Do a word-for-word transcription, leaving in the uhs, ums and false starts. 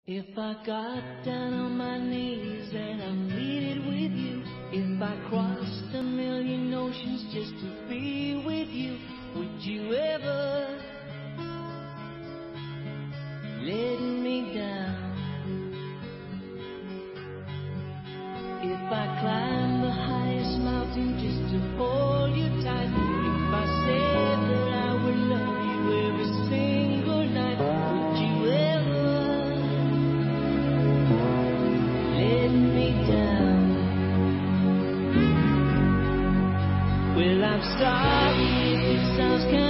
If I got down on my knees and I pleaded with you, if I crossed a million oceans just to be with you, would you ever let me down? If I climbed the highest mountain just to hold you tight, if I said that I would love you every single night, would you ever let me down? Well, I'm sorry if it sounds kind